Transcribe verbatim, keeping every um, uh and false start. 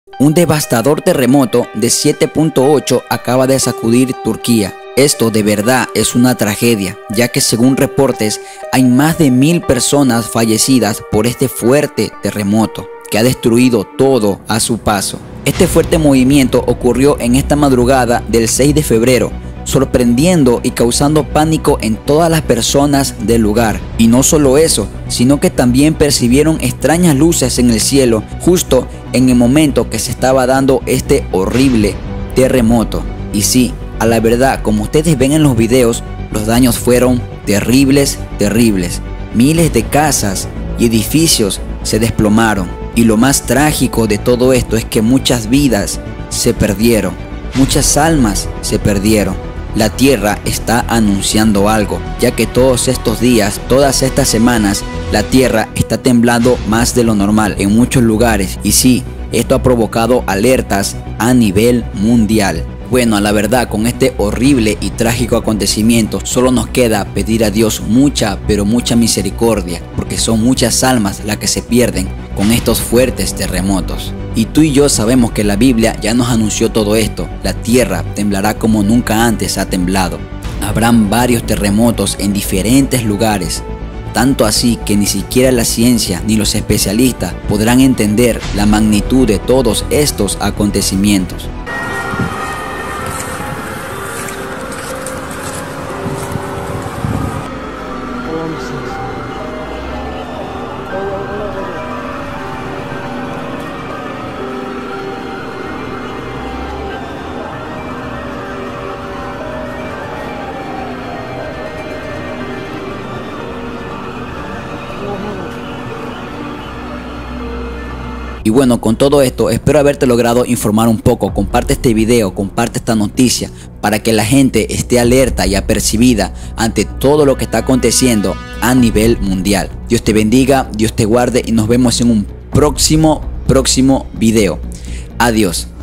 Un devastador terremoto de siete punto ocho acaba de sacudir Turquía. Esto de verdad es una tragedia, ya que según reportes hay más de mil personas fallecidas por este fuerte terremoto, que ha destruido todo a su paso. Este fuerte movimiento ocurrió en esta madrugada del seis de febrero, sorprendiendo y causando pánico en todas las personas del lugar. Y no solo eso, sino que también percibieron extrañas luces en el cielo justo en el momento que se estaba dando este horrible terremoto. Y sí, a la verdad, como ustedes ven en los videos, los daños fueron terribles, terribles. Miles de casas y edificios se desplomaron. Y lo más trágico de todo esto es que muchas vidas se perdieron. Muchas almas se perdieron. La tierra está anunciando algo, ya que todos estos días, todas estas semanas, la tierra está temblando más de lo normal en muchos lugares. Y sí, esto ha provocado alertas a nivel mundial. Bueno, a la verdad, con este horrible y trágico acontecimiento, solo nos queda pedir a Dios mucha, pero mucha misericordia, porque son muchas almas las que se pierden con estos fuertes terremotos. Y tú y yo sabemos que la Biblia ya nos anunció todo esto. La tierra temblará como nunca antes ha temblado. Habrán varios terremotos en diferentes lugares, tanto así que ni siquiera la ciencia ni los especialistas podrán entender la magnitud de todos estos acontecimientos. Y bueno, con todo esto espero haberte logrado informar un poco. Comparte este video, comparte esta noticia para que la gente esté alerta y apercibida ante todo lo que está aconteciendo a nivel mundial. Dios te bendiga, Dios te guarde y nos vemos en un próximo, próximo video. Adiós.